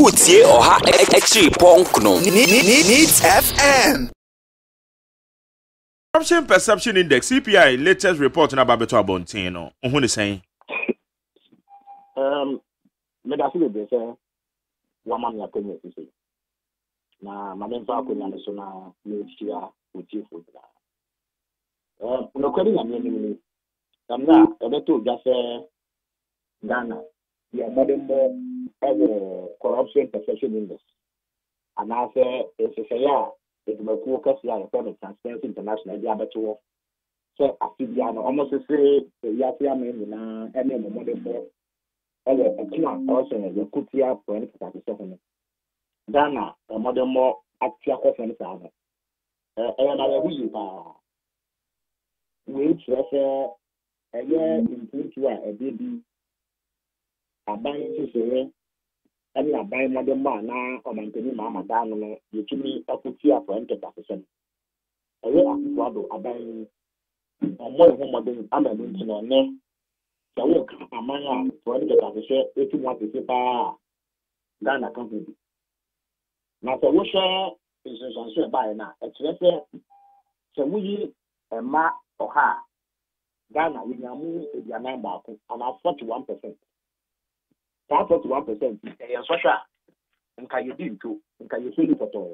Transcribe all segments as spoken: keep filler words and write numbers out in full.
Utie Oha Echi Ponkno. Needs F M. Corruption Perception Index C P I latest report na Babeto Abontino. Who is saying? Um, me da feel be say one man ya penye say. Na mamemfa ko nyame so na me tia utie fo da. Eh, no kwani na me ni. Tamna ebeto ja say Ghana. Yeah, modern more ever corruption perception index. And I say it's a yeah, it's my focus yeah, the Transparency International the abeto. So I feel yeah, almost say yeah, yeah, me na any modern more ever a plan also the kutia for any participation. Ghana a modern more actual conference are. Eh, eh, na we pa. We treasure a year in two a baby. Aban sisi ɛne aban mɔde mɔ na ɔmantani ma amada no no yɛtumi akuti afɔ nketa sesɛm ɛyɛ akoko ado aban ɔmɔ ɛho mɔde ama no nti na ɔnɛ sɛ woka aman a fɔ nketa sesɛ ɛtumi atese paa Ghana ka ho bi na sɛ wohwɛ nsonsanso ɛbaeɛ no a ɛkyerɛ sɛ sɛ woyi ɛma ɔha a Ghana yɛnyamu aduanan baako anaa forty-one percent. forty-one percent eh social nka yedi nto nka yeseli toto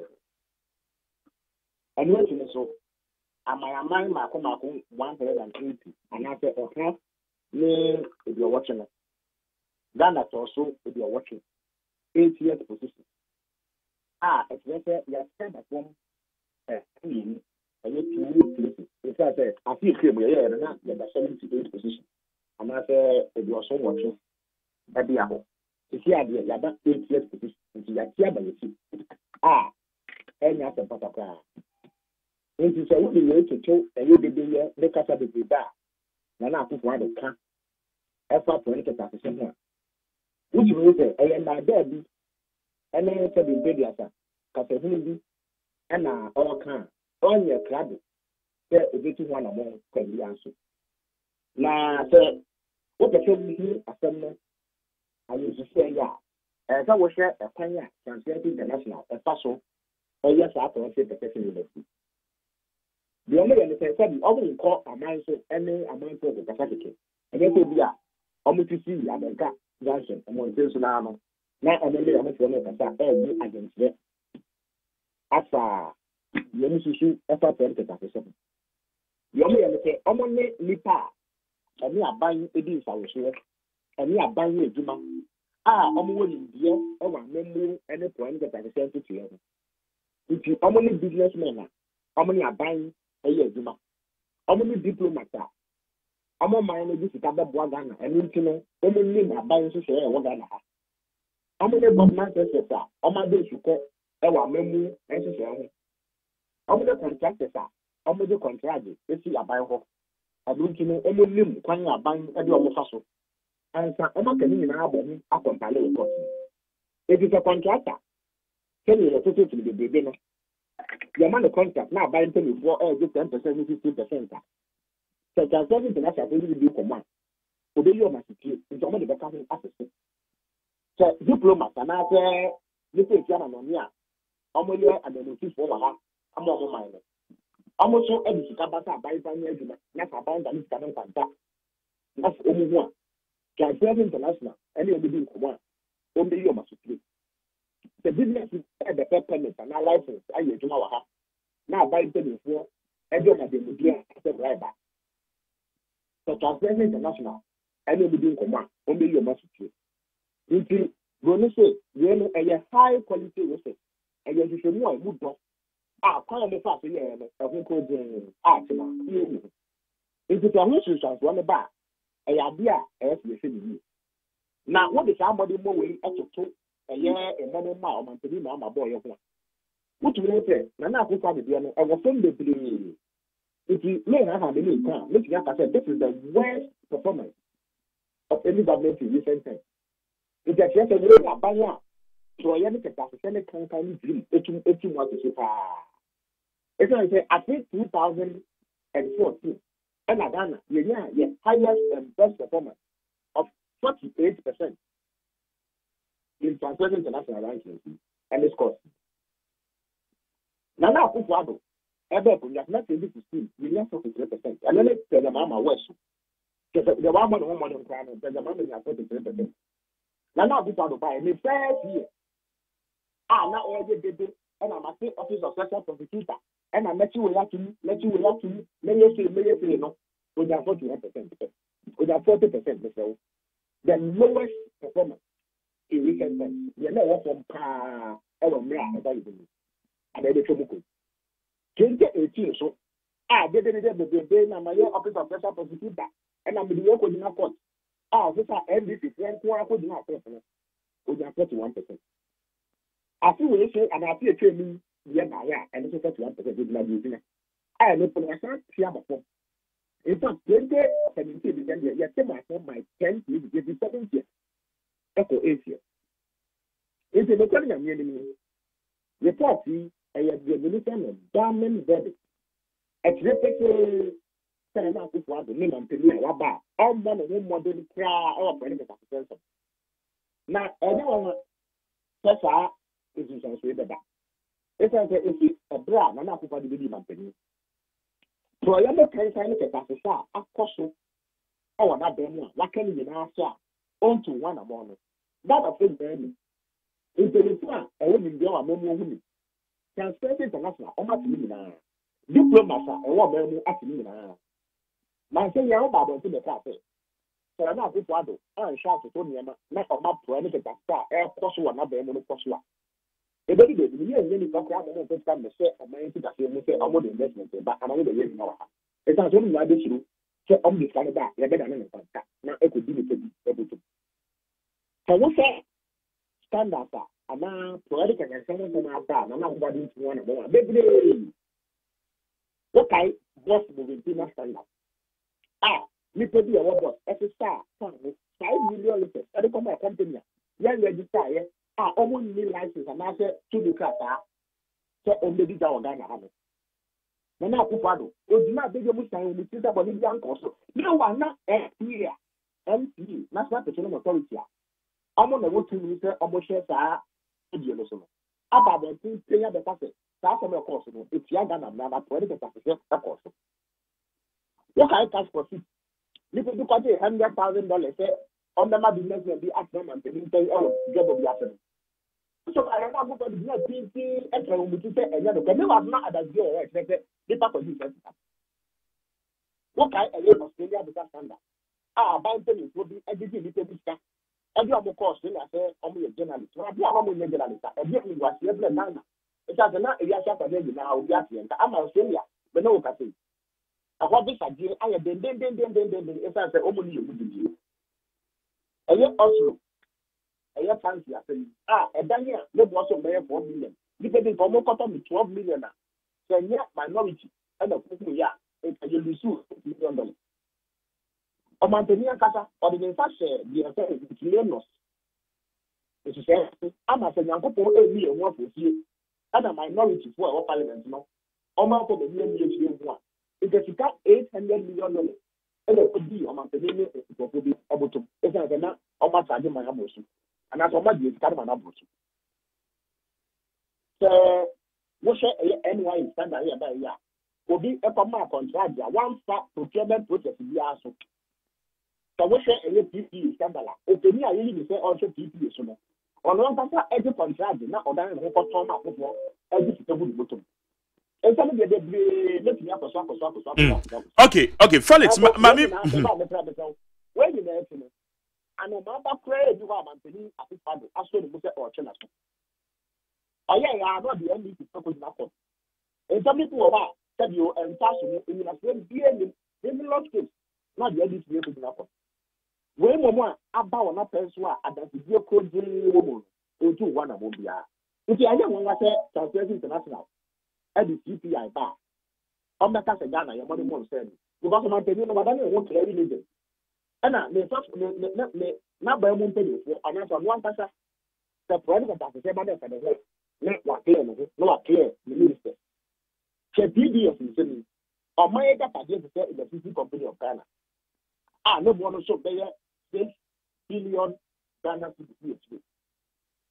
anu ati so amayaman mako mako one hundred eighty anase oha ni if you're watching Ghana also if you're watching eightieth position ah it's better you stand at one eh and you two it's say I feel claim yeah na the seventy-eighth position anase if you're so watching Baby abo. Isi ade ya ba eightieth position. Nti ya tia ba yesi. Ah, enya se papa kwa. Nti se wo dey to eyo bebe ye ne kasa bebe ba. Na na akufo ade ka. Efa point ke ta se ho. Uji wo se eya na da bi. Ene se bebe dia sa. Kasa hu bi. Ana o ka. Onye krado. Se obetu ho na mo kwali anso. Na se wo pe se bi asem no I used to say, yeah, as I was share a Kenya Transparency International, a passo, or yes, I can say the person university. The only thing I said, the only call a man so any amount of the Pacific. And then we are almost to see America, Johnson, and one person now. Now, I'm only a much one of the every against it. As a young issue, a pattern to that. The only thing I say, I'm only Nipa, and we are buying a deal for sure. And we are buying a Juma. Ah, I'm willing, dear, or one member and a point that I sent to you. If you are only businessmen, how many are buying a year Juma? How many diplomats are? I'm on my energy to cover Boagana and you know, only are buying to share what I have. How many Bob Manchester are? How many days you call our memory and to share? How many contractors are? How many contractors? Let's see a buy hope. I don't know, only when you are buying a deal of and some other can in our body are compelling. It is a contractor. Tell you to the beginner. Your money contract now buying ten for uh, just ten percent, fifteen percent. So Transparency International will do command. Obey your message in some of the becoming assistant. So diplomats and after this is German on here. Amolia and the notice for her. I'm on my mind. I'm also editing Kabata by Daniel, not about that is coming from that. That's only one. Transparency International, any of the big one, only you must play. The business is at the permit and our license, I use Mawaha. Now, by the four, everyone has been doing a right back. So, Transparency International, any of the big one, only you must play. If you going to say, you know, a high quality research, and you should know a good dog. Ah, call me fast, yeah, a whole code, ah, if it's a mission, one back. A idea as we see you. Now, what is somebody more way at to a year and one mile and to be my boy of one? What do you say? Nana, who can be an over Sunday? If you may not have any time, looking at I said, this is the worst performance of any government in recent times. It's a just a way of buying out. So I am a Senate company dream, eighteen months to super. It's like I think two thousand fourteen. And Ghana, yeah, yeah, highest and best performance of forty-eight percent. in Transparency International rankings and this course. Now, now, Kufuado, ever from that not able to see, we left forty-three percent. And then let's tell the mama west. The one one one money crime, the mama is forty-three percent. Now, now, Kufuado, by the first year, ah, now all the baby, and I'm a state office of special prosecutor, and I met you with that to me, let you with that to me, many say, many say, no, with that forty-one percent, with that forty percent, the lowest performance in recent times. You know what from Pa, ever me, about you. And then they told me, twenty eighteen, so ah, they did it, they did my office of special prosecutor, and I'm the work with the court. Ah, this is M D C, and two hours with the with that forty-one percent. I see what you say, and I see a training, yeah, and this is forty-one percent with my using it. I know for myself, here before. In fact, twenty seventeen, yes, my tenth year, the seventh year, echo eight years. It's a recording of me. Report see, I have the evolution of Diamond Body. A terrific cinema with one, the name of Penny, Waba, all one of whom modern cry or for any person. Now, everyone says, I is in some way better. It's a bra, and I'm not going to be my penny. So I am not trying to get a far, a cost or not them, what can you now say? On to one among that of his baby. In the return, a woman go a moment woman. Transparency International, or not me now. Diplomats are a woman at me now. My say, you're about to the cafe. So I'm not good for adult. I'm sure to Tony, not of my parameter that star, air cost one of them on the cost one. The baby, you and many background and first time the set of my into the same say, I'm more investment, but I'm only the year now. It's not only why this you say, I'm this kind of that, you're better than a fantastic. Now, it could be able to. So, what's that? Standards are, and now, political and someone from our town, I'm not going to one of them. Baby, okay, boss moving to my standard. Ah, you could be a boss, as a star, five million liters, and the company company, young register, ah, almost new license, and I said, to the car, so only the down Ghana have it. Now, Kupado, it did not be the Mustang with the Bolivian also. No one, not here, M P, National Petroleum Authority. I'm on the way to Minister almost share that idealism. About the things they have the passage, that's a course. It's young and another political passage, of course. What I cash for fee? You could look at a hundred thousand dollars on the business and be at them and they didn't pay all job of the afternoon. So I don't know what is not P C, extra, which is a little bit. Never not as you are expected. The papa is what I a Australia because standard. Ah, Bantam will be editing little bit. Every other course, I say, only a journalist. I be a woman journalist. I get me was the other man. It's as a area shop and then now, I'm Australia, but no cafe. I want this idea. I have been, then, then, then, then, then, if I say, only you would do. A year also, a year fancy, I say, ah, a Daniel, no was of mayor four million. Depending for more cotton, twelve million. So, yeah, minority, and of course, yeah, it's a million million dollars. O mantenía casa o de mensaje de hacer chilenos. Eso es, ama se nyanko po e mi enwa fosie. Ada minority for our parliament no. O ma ko de mi mi chile nwa. It is eight hundred million dollars. Ele ko di o mantenía ni ko ko bi obotum. Esa na o ma charge ma amosu. Ana so ma di ka ma na bosu. So, wo she N Y standard here by ya. Obi e ko ma contract ya one fa procurement process bi aso. So we say a P P E scandal. Openi a yi say also P P E so no. Ono nfa every contract na odan ho ko ton ma fofo every sitabu bottom. E say me dey dey let me akoso akoso akoso. Okay, okay, Felix, mami. When you know it, and no matter pray you are maintaining a people aso ni mo say o chena so. Oya ya no the N D C focus na ko. E say me to wa say you enta so ni ni na say bi ni ni lot case. Not the N D C focus na ko. We mama aba na penso a adasibie kodiri wo mu oju wa na mo bia nti anya won wa se Transparency International e di C P I ba o me ka se Ghana ye money mo se because man tell you no madam e won clear religion ana me first me me na ba mu mpedi fo ana so no antasa the president of the same man for the whole na wa clear no no wa clear the minister che P D F ni se o ma ye ka pa je se the P C company of Ghana ah no one so be six billion Ghana cedis.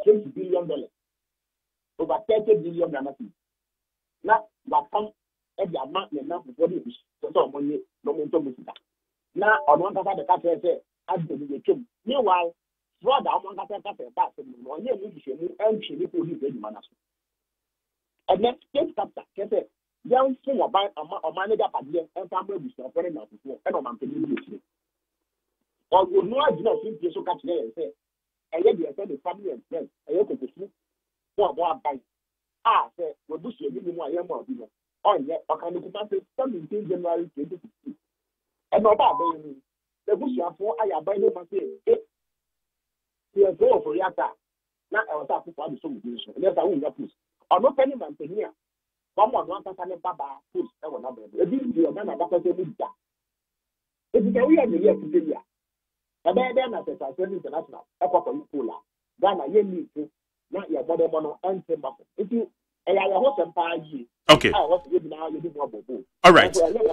twenty billion dollars. Over thirty billion Ghana cedis. Now, what come every amount enough before this so money no mental music. Now, on one side the country say as the chum. Meanwhile, fraud among the country back to one year need to move and she will be ready man. And then state capture say young thing about a manager padre and family business for them before and on the or you know I do not think you so catch there and say and yet you the family and friends and you could see what more by ah say we bush you give more young more people on yet or can you say seventeen January twenty sixteen and no bad the bush you for I am by no man say eh you go for yata now I was asking for the solution and that's how we got this or no penny man here one more one person baba push I will not be a big deal man about to do that if you can we are the year to the year and then then as a transfer international a couple of people Ghana you need to not your body mono and back if you I host empire okay I was you now you do more all right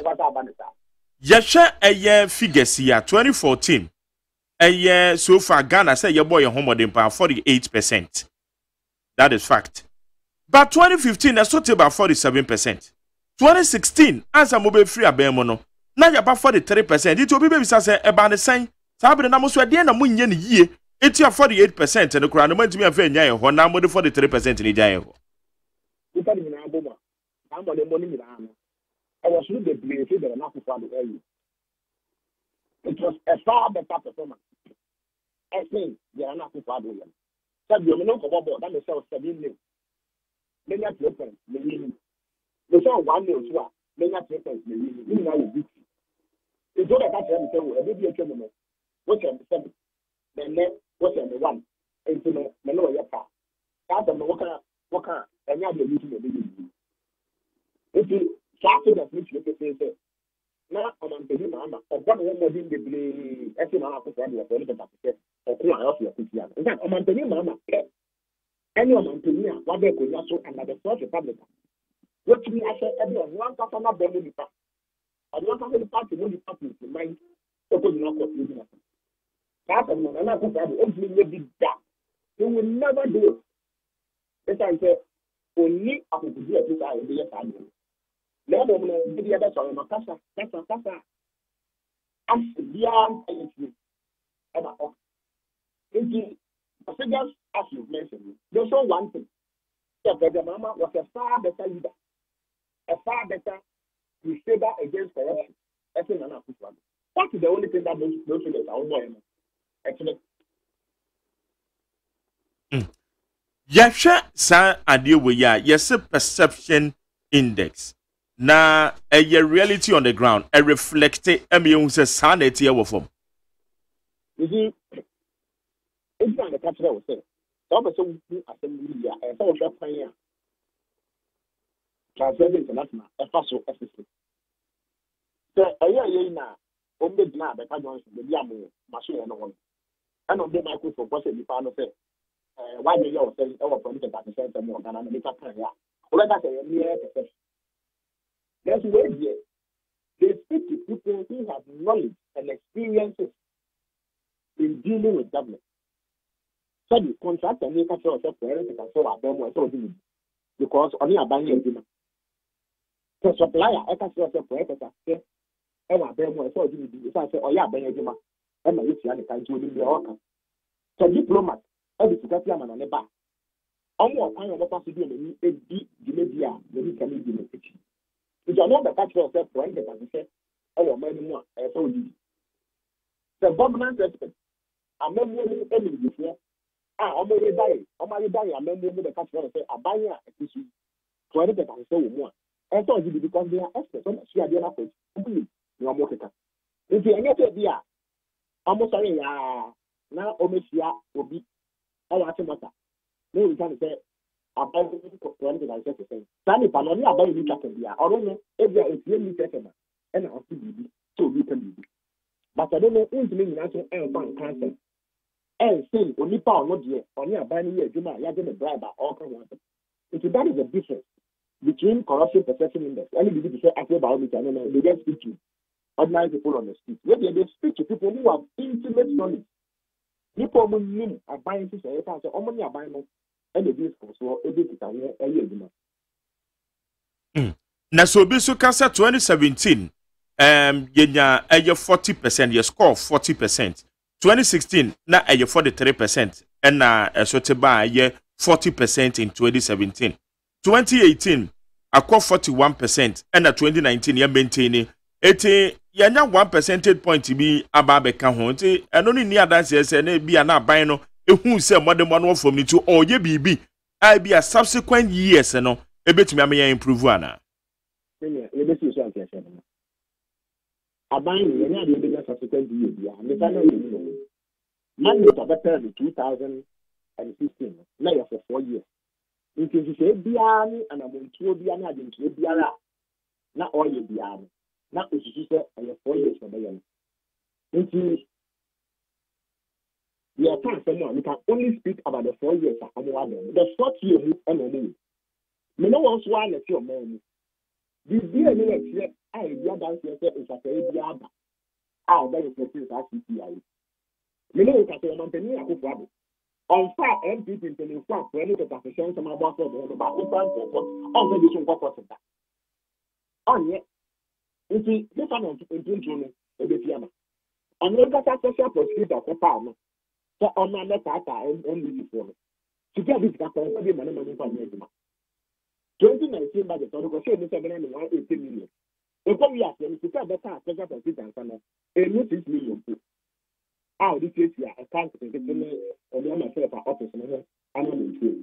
yesha a year figures here twenty fourteen a year so far Ghana say your boy your home empire forty-eight percent that is fact. But twenty fifteen, that's total about forty-seven percent. twenty sixteen, as a mobile free abemono, now you're about forty-three percent. It will be baby say about the same. Sabi na musu ade na munye ni yie. It you forty-eight percent and the crown no me afa nya ho na mo de forty-three percent ni jan ho. Ita ni na aboma. Na mo de money ni na. I was really the blame for the national fund area. It was a far better performance. I think the national fund area. Sabi you no ko bobo that me sell seven million. Many different, many. The show one million too. Many different, many. You know you beat. It's all that I tell you. A baby a criminal. What's your seven? Then what's your one? And you know, me know your part. That's the worker, worker. And you have the meeting the baby. If you start to that meeting, you can say, now I'm on the mama. Or one more than the blame. Every man has to have a little bit. Or come out of your picture. In fact, I'm on the mama. Anyone on Kenya, what they could also another South Republican. What me I said, everyone, one customer bomb party. And one customer party will be party to mind. So, you know, what you do. That's another problem. Only maybe that. You will never do it. As I said, only after the year two thousand, the year five. Let them know the other side of Casa, Casa, Casa. As beyond anything. And I the figures, as you mentioned, they show one thing. The Mama was a far better leader, a far better crusader against corruption. That's another one. That is the only thing that those those figures are more actually. Yasha sa adie we ya yes perception index. Na a reality on the ground, a reflect a me say sanity wo form. You see, it's not the culture will say. Some of them assembly and some of them fire. Transfer international, a fast so efficient. So a year year now, on the dinner, the Johnson, the Yamu, machine and one. And on the microphone, what's it? The panel say, why do you say our political participants and more than a little time? Well, that's a mere perception. There's way here. They speak to people who have knowledge and experiences in dealing with government. So the contract and make sure that for everything can show up them because only a buying agreement. The supplier, I can show up for everything. And I bear more so do so I say, oh yeah, buying agreement. And my issue and can do the worker. So diplomat, every secretary man on the back. Almost kind of what to do in the deep media, the can be in the kitchen. If you know the culture of self for anything, as you say, oh, many more, I told you. The government respect. I remember any before. Ah, I'm already dying. I'm already dying. I remember the culture of say, I buy a issue for anything, I say more. I told you because they are experts. So she had the approach. You are more quicker. If you get it, yeah, I'm sorry, yeah, now almost yeah, will be all after matter. No, we can say, I buy for anything, I say the same. Sandy Panoni, I buy you can be. I don't know if there is really second and I'll see you so you can be. But I don't know who's meaning actually and find cancer. And say, only power not yet, only a buying year, Juma, you're going to bribe all kinds of things. So that is the difference between corruption perception index. Only people to say, I feel about it, I don't know, they don't speak to ordinary people on the street. Maybe they speak to people who have intimate knowledge nipa ọmọ nim aban ti sọ yẹ ká sọ ọmọ ní aban no ẹ lè bí sọ ẹ bí kita wọn ẹ yẹ ẹdwuma. Na so obi so kasa twenty seventeen um yenya eye forty percent ye score forty percent. twenty sixteen na eye forty-three percent and na eso te ba ye forty percent in twenty seventeen. twenty eighteen akọ forty-one percent and na twenty nineteen ye maintain eti yenya one percentage point bi aba be ka ho nti eno ni ni adanse ese na bia na aban no ehun se modern one from ni to oye bibi I be a subsequent years no ebetumi amenya improve ana. Yeah, let me see something. Aban ni any ade be subsequent year bia me fa na you know. Man no better in two thousand sixteen na ya for four years. Nti se bia ni anamontuo bia na adentuo biara na oye bia na osusu se ya four years for them. Nti yeah, we can only speak about the four years that I'm having. The fourth year, I'm only. Me no one swan at your man. This year, next year, I be dance here is a very bad. Ah, that is the thing that C P I. Me no one can say I'm penny a good on fire, M P in the front, when you get a session, some about the about the front, on the vision for that. On yet, you see, this one on to a bit yammer. On the other social prosecutor for power. So on my letter, I'm only before. To get this got to be money money for me. twenty nineteen budget, or the question is seven hundred eighty million. The come here, you see, the car, special president, and a new six million. How this is here, I can't think it's in the myself at office and I'm in two.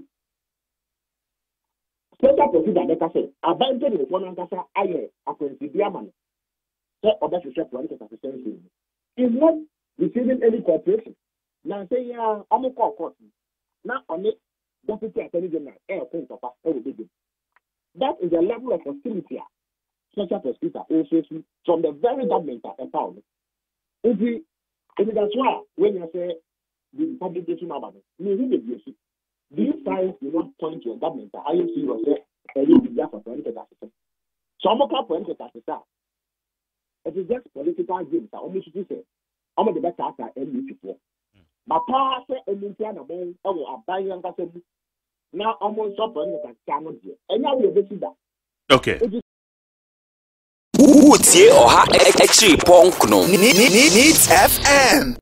Special president, like I say, abandoned with one answer, I according to the man. So, or that's a one percent. Is not receiving any cooperation. Now say yeah, I'm a court. Now on it, deputy attorney general, air point of that is the level of hostility. Special prosecutor also from the very government empowerment. If we, if that's why when you say the publication about it, you need to these signs do not point to a government. I you see was a little bit for political assistance. Some of our political assistance. It is just political games. I almost should say, I'm the best actor in before. My pa say emuntia na bon ewo aban yan ka sebu na omo so pa nka ka no de enya we be sida okay Utie oha X three point no Needs F M